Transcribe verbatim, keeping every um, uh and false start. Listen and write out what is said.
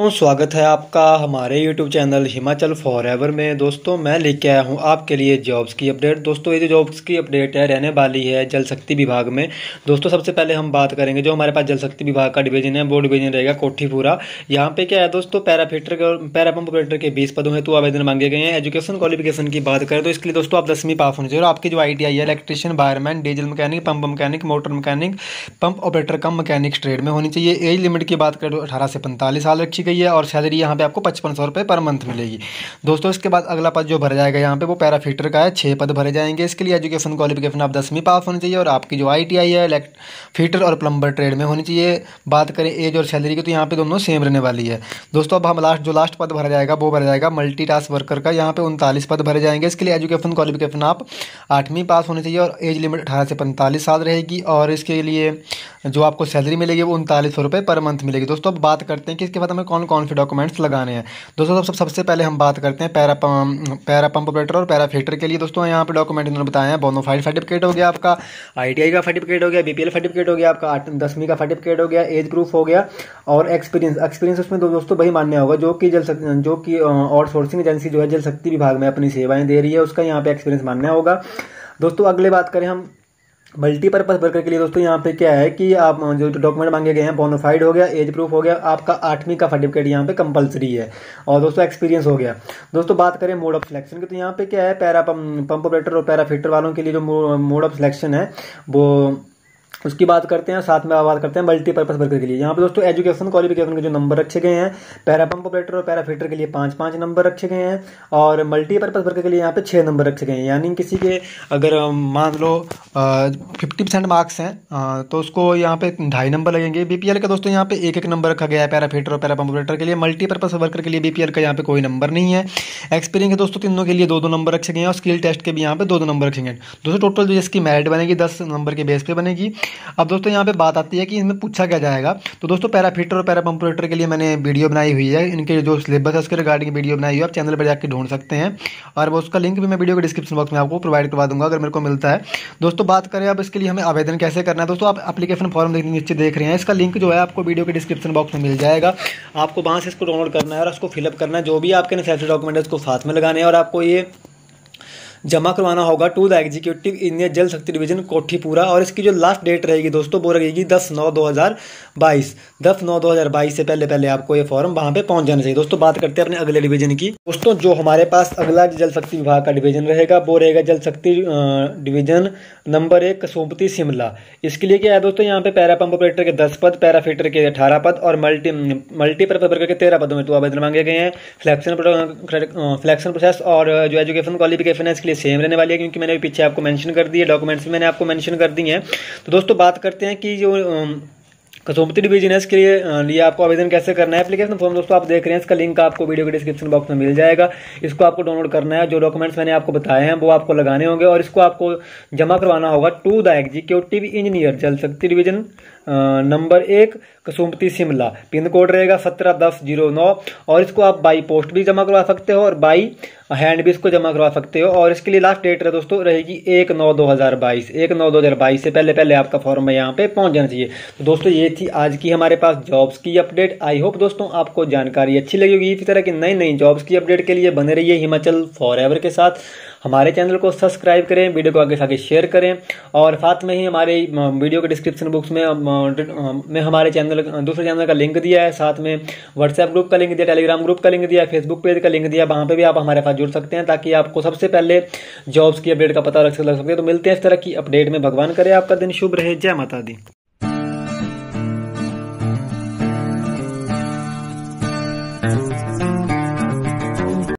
दोस्तों स्वागत है आपका हमारे यूट्यूब चैनल हिमाचल फॉरएवर में। दोस्तों मैं लेके आया हूं आपके लिए जॉब्स की अपडेट। दोस्तों ये जो जॉब्स की अपडेट है रहने वाली है जल शक्ति विभाग में। दोस्तों सबसे पहले हम बात करेंगे जो हमारे पास जल शक्ति विभाग का डिवीजन है वो डिवीजन रहेगा कोठीपुरा। यहाँ पे क्या है दोस्तों, पैरा फिटर और पैरा पंप ऑपरेटर के बीस पदों हेतु आवेदन मांगे गए हैं। एजुकेशन क्वालिफिकेशन की बात करें तो इसके लिए दोस्तों आप दसवीं पास होनी चाहिए और आपकी जो आई टी आई है electrician, wireman, diesel mechanic, pump mechanic, motor mechanic, pump operator cum mechanic trade में होनी चाहिए। एज लिमिट की बात करें तो अठारह से पैंतालीस साल रखी गई है और सैलरी यहाँ पे आपको पचपन सौ रुपये पर मंथ मिलेगी। दोस्तों इसके बाद अगला पद जो भरा जाएगा यहाँ पे वो पैरा फिटर का है, छः पद भरे जाएंगे। इसके लिए एजुकेशन क्वालिफिकेशन आप दसवीं पास होनी चाहिए और आपकी जो आई टी आई है इलेक्ट फिटर और प्लम्बर ट्रेड में होनी चाहिए। बात करें एज और सैलरी की तो यहाँ पे दोनों सेम रहने वाली है। दोस्तों अब हम लास्ट जो लास्ट पद भरा जाएगा वो भरा जाएगा मल्टी टास्क वर्कर का, यहाँ पे उनतालीस पद भरे जाएंगे। इसके लिए एजुकेशन क्वालिफिकेशन आप आठवीं पास होनी चाहिए और एज लिमिट अठारह से पैंतालीस साल रहेगी और इसके लिए जो आपको सैलरी मिलेगी वो उनतालीस सौ रुपये पर मंथ मिलेगी। दोस्तों अब बात करते हैं कि इसके बाद हमें कौन कौन से डॉक्यूमेंट्स लगाने हैं। दोस्तों सब सबसे पहले हम बात करते हैं para pump, para pump operator और पैरा फिटर के लिए। दोस्तों यहाँ पे डॉक्यूमेंट इन्होंने बताए हैं, बोनोफाइड सर्टिफिकेट हो गया आपका, आई टी आई का सर्टिफिकेट हो गया, बी पी एल सर्टिफिकेट हो गया आपका, दसवीं का सर्टिफिकेट हो गया, एज प्रूफ हो गया और एक्सपीरियंस। एक्सपीरियंस उसमें तो दोस्तों वही मान्य होगा जो कि जल जो कि आउटसोर्सिंग एजेंसी जो है जल शक्ति विभाग में अपनी सेवाएं दे रही है, उसका यहाँ पे एक्सपीरियंस मान्य होगा। दोस्तों अगले बात करें हम मल्टीपर्पज वर्कर के लिए। दोस्तों यहाँ पे क्या है कि आप जो डॉक्यूमेंट मांगे गए हैं, बोनाफाइड हो गया, एज प्रूफ हो गया, आपका आठवीं का सर्टिफिकेट यहाँ पे कंपलसरी है और दोस्तों एक्सपीरियंस हो गया। दोस्तों बात करें मोड ऑफ सिलेक्शन की तो यहाँ पे क्या है, पैरा पंप ऑपरेटर और पैरा फिटर वालों के लिए जो मोड ऑफ सिलेक्शन है वो उसकी बात करते हैं। साथ में बात करते हैं मल्टीपर्पज वर्कर के लिए। यहाँ पे दोस्तों एजुकेशन क्वालिफिकेशन के जो नंबर रखे गए हैं, पैरा पंप ऑपरेटर और पैरा फिटर के लिए पाँच पाँच नंबर रखे गए हैं और मल्टीपर्पज वर्कर के लिए यहाँ पे छः नंबर रखे गए हैं। यानी किसी के अगर मान लो फिफ्टी परसेंट मार्क्स हैं तो उसको यहाँ पे ढाई नंबर लगेंगे। बीपीएल का दोस्तों यहाँ पे एक एक नंबर रखा गया है पैरा फिटर और पैरा पंप ऑपरेटर के लिए। मल्टीपर्पज वर्कर के लिए बीपीएल का यहाँ पे कोई नंबर नहीं है। एक्सपीरियंस के दोस्तों तीनों के लिए दो दो नंबर रखे गए हैं और स्किल टेस्ट के भी यहाँ पे दो दो नंबर रखेंगे। दोस्तों टोटल जो इसकी मेरिट बनेगी दस नंबर के बेस पे बनेगी। अब दोस्तों यहाँ पे बात आती है कि इसमें पूछा क्या जाएगा। तो दोस्तों पैरा फिटर और पैरा पंप ऑपरेटर के लिए मैंने वीडियो बनाई हुई है, इनके जो सिलेबस है उसके रिगार्डिंग वीडियो बनाई हुई है, आप चैनल पर जाकर ढूंढ सकते हैं और वो उसका लिंक भी मैं वीडियो के डिस्क्रिप्शन बॉक्स में आपको प्रोवाइड करवा दूंगा अगर मेरे को मिलता है। दोस्तों बात करें अब इसके लिए हमें आवेदन कैसे करना है। दोस्तों आप एप्लीकेशन फॉर्म नीचे देख रहे हैं, इसका लिंक जो है आपको वीडियो के डिस्क्रिप्शन बॉक्स में मिल जाएगा। आपको वहाँ से इसको डाउनलोड करना है और उसको फिलअप करना है। जो भी आपके नेसेसरी डॉक्यूमेंट है उसको साथ में लगाने हैं और आपको ये जमा करवाना होगा टू द एग्जीक्यूटिव इंजीनियर जल शक्ति डिवीजन कोठीपुरा। और इसकी जो लास्ट डेट रहेगी दोस्तों वो रहेगी दस नौ दो हज़ार बाईस। दस नौ दो हज़ार बाईस से पहले पहले आपको ये फॉर्म वहाँ पे पहुँच जाना चाहिए। दोस्तों बात करते हैं अपने अगले डिवीजन की। दोस्तों जो हमारे पास अगला जल शक्ति विभाग का डिवीजन रहेगा वो रहेगा जल शक्ति डिवीजन नंबर एक कसुम्पटी शिमला। इसके लिए क्या है दोस्तों, यहाँ पे पैरा पंप ऑपरेटर के दस पद, पैरा फिटर के अठारह पद और मल्टी मल्टीपर्पज वर्कर के तेरह पदों में तो आवेदन मांगे गए हैं। सिलेक्शन सिलेक्शन प्रोसेस और जो एजुकेशन क्वालिफिकेशन है इसके लिए सेम रहने वाली है क्योंकि मैंने पीछे आपको मेंशन कर दी है, डॉक्यूमेंट्स भी मैंने आपको मेंशन कर दी हैं। तो दोस्तों बात करते हैं कि जो कसुम्पटी डिवीजन है इसके लिए लिए आपको आवेदन कैसे करना है। एप्लीकेशन फॉर्म दोस्तों आप देख रहे हैं, इसका लिंक आपको वीडियो के डिस्क्रिप्शन बॉक्स में मिल जाएगा। इसको आपको डाउनलोड करना है, जो डॉक्यूमेंट्स मैंने आपको बताए हैं वो आपको लगाने होंगे और इसको आपको जमा करवाना होगा टू द एग्जीक्यूटिव इंजीनियर जल शक्ति डिवीजन नंबर एक कसुम्पटी शिमला। पिन कोड रहेगा सत्रह दस जीरो नौ और इसको आप बाई पोस्ट भी जमा करवा सकते हो और बाई हैंड भी इसको जमा करवा सकते हो। और इसके लिए लास्ट डेट है दोस्तों रहेगी एक नौ दो हज़ार बाईस। एक नौ दो हज़ार बाईस से पहले पहले आपका फॉर्म यहाँ पे पहुंच जाना चाहिए। तो दोस्तों ये थी आज की हमारे पास जॉब्स की अपडेट। आई होप दोस्तों आपको जानकारी अच्छी लगी होगी। इसी तरह की नई नई जॉब्स की अपडेट के लिए बने रहिए हिमाचल फॉरएवर के साथ। हमारे चैनल को सब्सक्राइब करें, वीडियो को आगे आगे शेयर करें और साथ में ही हमारे वीडियो के डिस्क्रिप्शन बॉक्स में में हमारे चैनल दूसरे चैनल का लिंक दिया है, साथ में व्हाट्सएप ग्रुप का लिंक दिया, टेलीग्राम ग्रुप का लिंक दिया है, फेसबुक पेज का लिंक दिया, वहाँ पे भी आप हमारे साथ जुड़ सकते हैं ताकि आपको सबसे पहले जॉब्स की अपडेट का पता लग सके। तो मिलते हैं इस तरह की अपडेट में। भगवान करे आपका दिन शुभ रहे। जय माता दी।